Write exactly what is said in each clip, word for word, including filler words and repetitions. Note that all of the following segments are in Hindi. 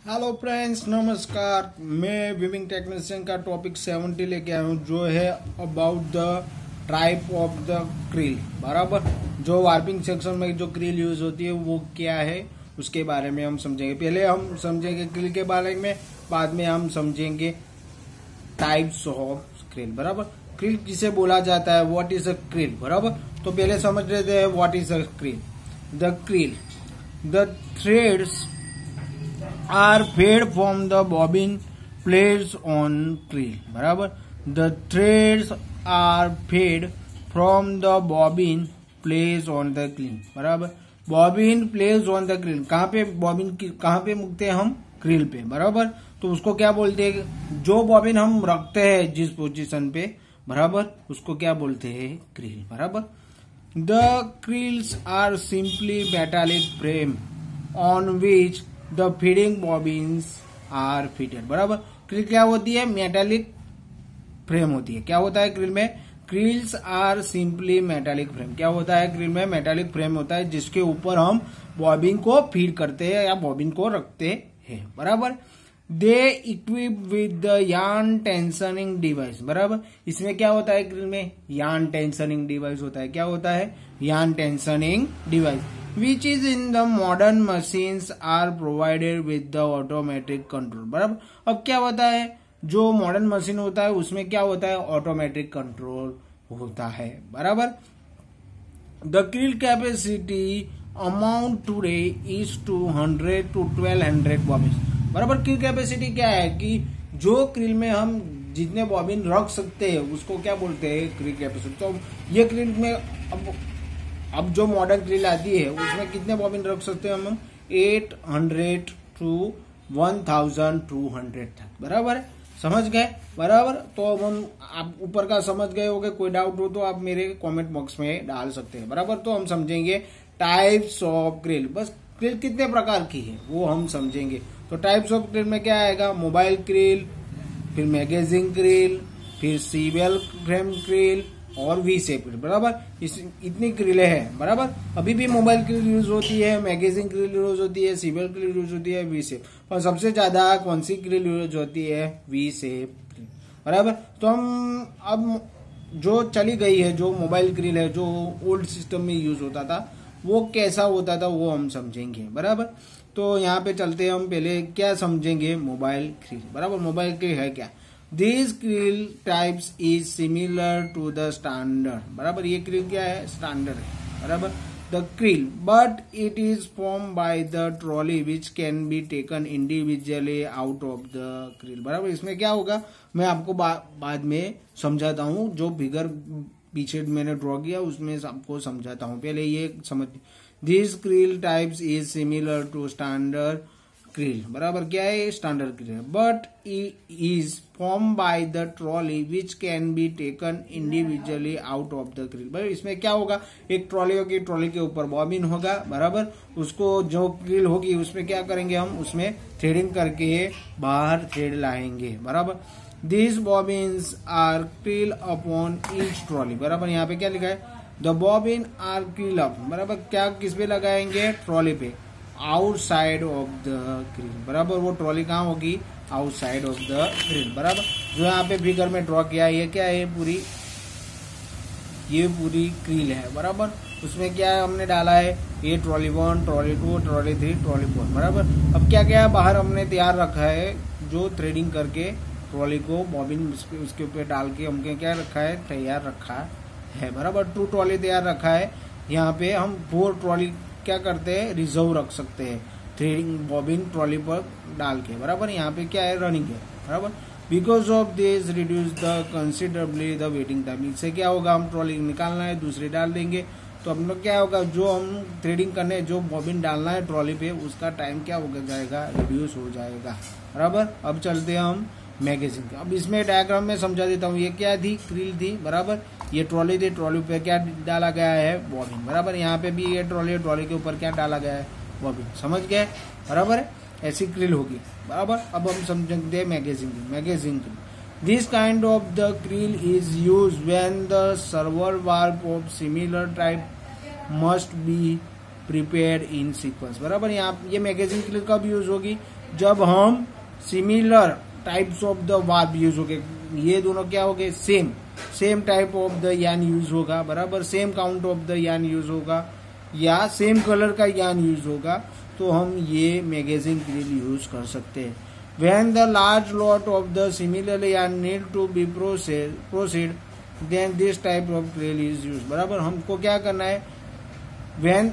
हेलो फ्रेंड्स, नमस्कार। मैं विविंग टेक्नीशियन का टॉपिक सेवेंटी लेके आया हूँ, जो है about the type of the creel. बराबर, जो वार्पिंग सेक्शन में जो क्रिल यूज होती है वो क्या है उसके बारे में हम समझेंगे। पहले हम समझेंगे क्रिल के बारे में, बाद में हम समझेंगे टाइप्स ऑफ क्रिल। बराबर, क्रिल किसे बोला जाता है, व्हाट इज अ क्रिल। बराबर, तो पहले समझ लेते हैं what is a creel. The creel, the threads are fed from the bobbin placed on creel. बराबर, the threads are fed from the bobbin placed on the creel. बराबर, bobbin placed on the creel, कहाँ पे बॉबिन कहाँ पे मुकते हैं हम, क्रिल पे। बराबर, तो उसको क्या बोलते हैं, जो बॉबिन हम रखते हैं जिस पोजीशन पे, बराबर, उसको क्या बोलते हैं, क्रिल। बराबर, the creels are simply metallic frame on which the feeding bobbins are fitted. बराबर, क्रिल क्या होती है, मेटालिक फ्रेम होती है। क्या होता है क्रिल में, creels are simply metallic frame. क्या होता है क्रिल में, मेटालिक फ्रेम होता है जिसके ऊपर हम बॉबिन को फीड करते हैं या बॉबिन को रखते हैं। बराबर, they equip with the yarn tensioning device. बराबर, इसमें क्या होता है क्रिल में, यार्न टेंशनिंग डिवाइस होता है। क्या होता है, yarn tensioning device, which is in the modern machines are provided with the automatic control। बराबर, अब क्या होता है, जो मॉडर्न मशीन होता है उसमें क्या होता है, ऑटोमेटिक कंट्रोल होता है। बराबर, the creel capacity amount today is two hundred to twelve hundred bobbin. बराबर, क्रिल कैपेसिटी क्या है कि जो क्रिल में हम जितने बॉबिन रख सकते हैं उसको क्या बोलते हैं, क्रिल कैपेसिटी। तो ये क्रिल में अब अब जो मॉडर्न क्रिल आती है उसमें कितने बॉबिन रख सकते हैं हम, eight hundred to one thousand two hundred तक। बराबर, समझ गए। बराबर, तो अब हम आप ऊपर का समझ गए होंगे। कोई डाउट हो तो आप मेरे कमेंट बॉक्स में डाल सकते हैं। बराबर, तो हम समझेंगे टाइप्स ऑफ क्रिल। बस क्रिल कितने प्रकार की है वो हम समझेंगे। तो टाइप्स ऑफ क्रिल में क्या आएगा, मोबाइल क्रिल, फिर मैगजीन क्रिल, फिर सीवेल फ्रेम क्रिल और वी शेप क्रिल। बराबर, इस इतनी क्रिलें हैं। बराबर, अभी भी मोबाइल क्रिल यूज होती है, मैगजीन क्रिल यूज होती है, सीवेल क्रिल यूज होती है, वी शेप। और सबसे ज्यादा कौन सी क्रिल यूज होती है, वी शेप क्रिल। बराबर, तो हम अब जो चली गई है, जो मोबाइल क्रिल है, जो ओल्ड सिस्टम में यूज होता था वो कैसा होता था वो हम समझेंगे। बराबर, तो यहाँ पे चलते हैं हम। पहले क्या समझेंगे, मोबाइल क्रिल। बराबर, मोबाइल क्रिल है क्या, These krill types is similar to the standard। बराबर, ये krill क्या है, स्टैंडर्ड है। बराबर, the krill but it is formed by the trolley which can be taken individually out of the krill। बराबर, इसमें क्या होगा मैं आपको बा, बाद में समझाता हूँ। जो फिगर पीछे मैंने ड्रॉ किया उसमें आपको समझाता हूँ। पहले ये समझ, These krill types is similar to standard creel. बराबर, क्या है, standard creel, but is form by the trolley which can be taken individually out of the creel. बराबर, इसमें क्या होगा, एक ट्रॉली होगी, ट्रॉली के ऊपर बॉबिन होगा। बराबर, उसको जो क्रिल होगी उसमें क्या करेंगे हम, उसमें थ्रेडिंग करके बाहर थ्रेड लाएंगे। बराबर, this bobbins are creel upon each trolley. बराबर, यहाँ पे क्या लिखा है, the bobbin are creel up. बराबर, क्या किस पे लगाएंगे, ट्रॉली पे, आउटसाइड ऑफ द क्रिल। बराबर, वो ट्रॉली कहाँ होगी, आउटसाइड ऑफ द क्रिल। बराबर, जो यहाँ पे फिगर में ड्रॉ किया है ये क्या है, पूरी ये पूरी क्रिल है। बराबर, उसमें क्या है, हमने डाला है ये trolley one, trolley two, trolley three, trolley four. बराबर, अब क्या क्या बाहर हमने तैयार रखा है, जो थ्रेडिंग करके ट्रॉली को बॉबिन उसके ऊपर डाल के हमने क्या रखा है, तैयार रखा है। बराबर, टू ट्रॉली तैयार रखा है। यहाँ पे हम फोर ट्रॉली क्या करते हैं, रिजर्व रख सकते हैं थ्रेडिंग बॉबिन ट्रॉली पर डाल के। बराबर, यहाँ पे क्या है, रनिंग है। बराबर, because of this reduce the considerably the waiting time. इससे क्या होगा, हम ट्रॉली निकालना है, दूसरी डाल देंगे तो हम लोग क्या होगा, जो हम थ्रेडिंग करने जो बॉबिन डालना है ट्रॉली पे उसका टाइम क्या हो जाएगा, रिड्यूस हो जाएगा। बराबर, अब चलते हैं हम मैगजीन का। अब इसमें डायग्राम में समझा देता हूँ, ये क्या थी, क्रिल थी। बराबर, ये ट्रॉली थी, ट्रॉली पे क्या डाला गया है, बॉबिन। बराबर, यहाँ पे भी ये ट्रॉली, ट्रॉली के ऊपर क्या डाला गया है, बॉबिन। समझ गए। बराबर, ऐसी क्रिल होगी। बराबर, अब हम समझते हैं magazine creel. Magazine creel, this kind of the creel is use when the several warp of similar type must be prepare in sequence. बराबर, यहाँ ये मैगजीन क्रिल कब यूज होगी, जब हम similar types of the warp use हो गए, ये दोनों क्या हो गए, same same type of the yarn use होगा, बराबर, same count of the yarn use होगा या सेम कलर का यान यूज होगा, तो हम ये मैगजीन क्रिल यूज कर सकते हैं। When the large lot of the similar yarn need to be proceed, proceed then this type of krill is used। बराबर, हमको क्या करना है, when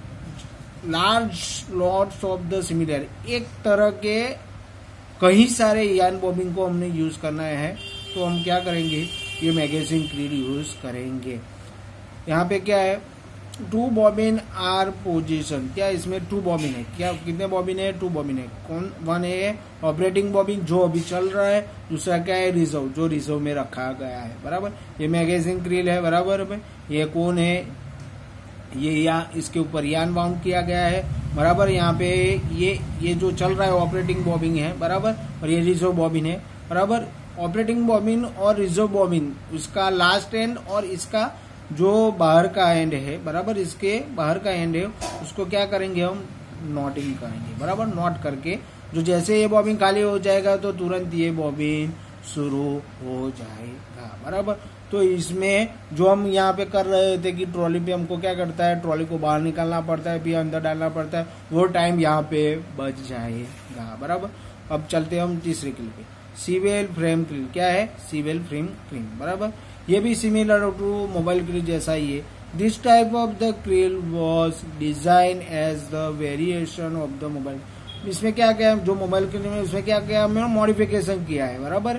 large lots of the similar, एक तरह के कई सारे यान बॉबिंग को हमने यूज करना है, तो हम क्या करेंगे, ये मैगजीन क्रिल यूज करेंगे। यहाँ पे क्या है, टू बॉबिन आर पोजीशन, क्या इसमें टू बॉबिन है, क्या कितने बॉबिन है, टू बॉबिन है। कौन, वन है ऑपरेटिंग बॉबिन जो अभी चल रहा है, दूसरा क्या है, रिजर्व जो रिजर्व में रखा गया है, बराबर। ये मैगजीन क्रिल है, बराबर। ये कौन है, ये या इसके ऊपर यान बाउंड किया गया है, बराबर। यहाँ पे ये ये जो चल रहा है ऑपरेटिंग बॉबिन है, बराबर, और ये रिजर्व बॉबिन है, बराबर। ऑपरेटिंग बॉबिन और रिजर्व बॉबिन, इसका लास्ट एंड और इसका जो बाहर का एंड है, बराबर, इसके बाहर का एंड है, उसको क्या करेंगे, हम नॉटिंग करेंगे, बराबर। नॉट करके जो जैसे ये बॉबिन खाली हो जाएगा तो तुरंत ये बॉबिन शुरू हो जाएगा, बराबर। तो इसमें जो हम यहाँ पे कर रहे थे कि ट्रॉली पे हमको क्या करता है, ट्रॉली को बाहर निकालना पड़ता है, फिर अंदर डालना पड़ता है, वो टाइम यहाँ पे बच जाएगा, बराबर। अब चलते हैं हम तीसरे क्लिप पे, सीवेल फ्रेम क्रिल। क्या है, सीवेल फ्रेम क्रिल, बराबर। ये भी सिमिलर टू मोबाइल क्रिल जैसा ही है। This type of the creel was design as the variation of the mobile. इसमें क्या क्या है, जो मोबाइल क्रिल में उसमें क्या क्या हमने मॉडिफिकेशन किया है, बराबर।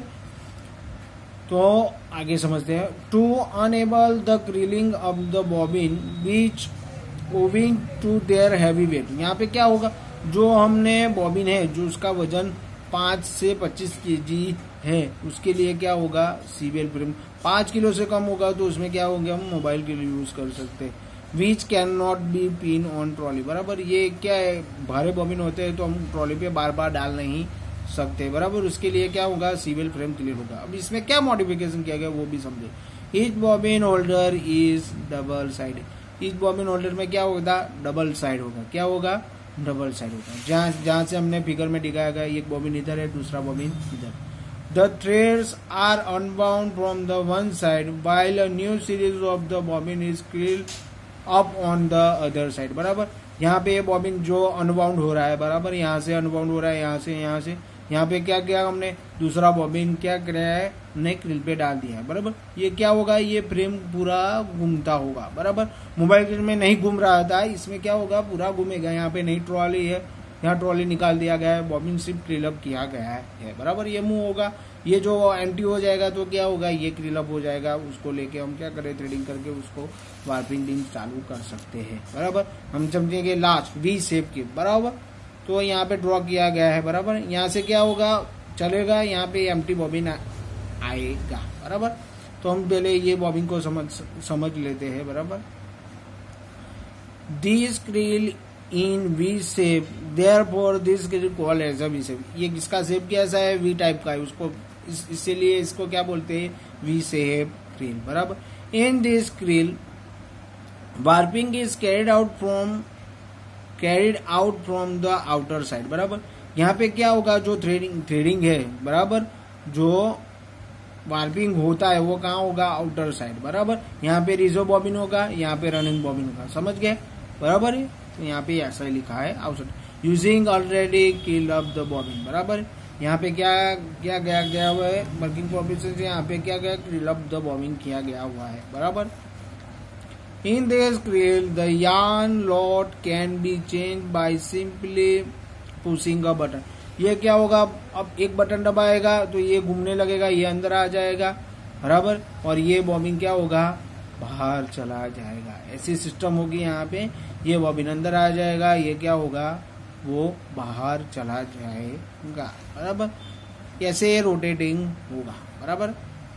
तो आगे समझते हैं। To enable the creeling of the bobbin which owing to their heavy weight. यहाँ पे क्या होगा, जो हमने बॉबिन है जो उसका वजन पांच से पच्चीस केजी है, उसके लिए क्या होगा, सीवेल फ्रेम। पांच किलो से कम होगा तो उसमें क्या होगा, हम मोबाइल के लिए यूज कर सकते हैं। Which can not be pin on trolley, बराबर। ये क्या है, भारे बॉबिन होते हैं तो हम ट्रॉली पे बार बार डाल नहीं सकते, बराबर। उसके लिए क्या होगा, सीवेल फ्रेम क्लियर होगा। अब इसमें क्या मॉडिफिकेशन किया गया वो भी समझे। Each bobbin holder is double side. Each bobbin holder में क्या होगा, डबल साइड होगा। क्या होगा, डबल साइड होगा। जहां जहां से हमने फिगर में दिखाया गया, एक बॉबिन इधर है, दूसरा बॉबिन इधर। The threads are unwound from the one side while a new series of the bobbin is crilled up on the other side, बराबर। यहाँ पे ये बॉबिन जो अनबाउंड हो रहा है, बराबर, यहाँ से अनबाउंड हो रहा है, यहाँ से यहाँ से यहाँ पे क्या किया हमने, दूसरा बॉबिन क्या किया है, हमने क्रिल पे डाल दिया है, बराबर। ये क्या होगा, ये फ्रेम पूरा घूमता होगा, बराबर। मोबाइल क्रिल में नहीं घूम रहा था, इसमें क्या होगा, पूरा घूमेगा। यहाँ पे नई ट्रॉली है, यहाँ ट्रॉली निकाल दिया गया है, बॉबिन सिर्फ क्रिल अप किया गया है, बराबर। ये मूव होगा, ये जो एंटी हो जाएगा तो क्या होगा, ये क्रिल अप हो जाएगा। उसको लेके हम क्या करें, थ्रेडिंग करके उसको वार्पिंग दिन चालू कर सकते हैं, बराबर। हम समझेंगे लास्ट वी शेप के, बराबर। तो यहाँ पे ड्रॉ किया गया है, बराबर। यहाँ से क्या होगा, चलेगा, यहाँ पे एम्प्टी बॉबिन आएगा, बराबर। तो हम पहले ये बॉबिन को समझ समझ लेते हैं, बराबर। This creel in V shape, therefore this creel called as a V shape. ये किसका शेप कैसा है, वी टाइप का है, उसको इस, इसीलिए इसको क्या बोलते हैं, वी शेप क्रिल, बराबर। In this creel warping is carried out from carried out from the outer side, बराबर। यहाँ पे क्या होगा, जो थ्रेडिंग थ्रेडिंग है, बराबर, जो वार्पिंग होता है वो कहाँ होगा, आउटर साइड, बराबर। यहाँ पे रिजर्व बॉबिन होगा, यहाँ पे रनिंग बॉबिन होगा, समझ गए, बराबर है। तो यहाँ पे ऐसा ही लिखा है, outside using already kill up the bobbin, बराबर। यहाँ पे क्या क्या गया गया हुआ है, वर्किंग प्रोफेशन से यहाँ पे क्या गया, किल अप द बॉबिन किया गया हुआ है, बराबर। In this creel the yarn lot can be change by simply pushing a button. ये क्या होगा, अब एक बटन दबाएगा तो ये घूमने लगेगा, ये अंदर आ जाएगा, बराबर। और ये बॉबिन क्या होगा, बाहर चला जाएगा। ऐसी सिस्टम होगी यहाँ पे, ये बॉबिन अंदर आ जाएगा, ये क्या होगा, वो बाहर चला जाएगा, बराबर। ऐसे रोटेटिंग होगा, बराबर।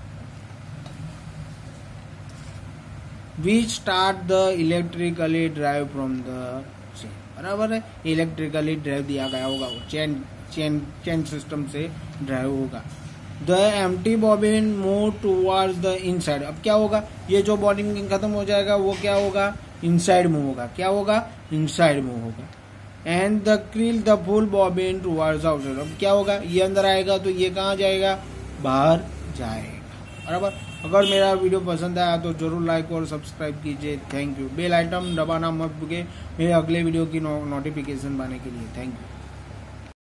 We start the electrically drive from the chain, बराबर है। इलेक्ट्रिकली ड्राइव दिया गया होगा, वो चेन चेन चेन सिस्टम से ड्राइव होगा। The empty bobbin move towards the inside. अब क्या होगा, ये जो बॉबिन खत्म हो जाएगा वो क्या होगा, इनसाइड मूव होगा। क्या होगा, इनसाइड मूव होगा। And the creel the full bobbin towards outside. अब क्या होगा, ये अंदर आएगा तो ये कहाँ जाएगा, बाहर जाएगा। बराबर। अगर मेरा वीडियो पसंद आया तो जरूर लाइक और सब्सक्राइब कीजिए। Thank you. बेल आइटम दबाना मत भूलिए मेरे अगले वीडियो की नोटिफिकेशन पाने के लिए। Thank you.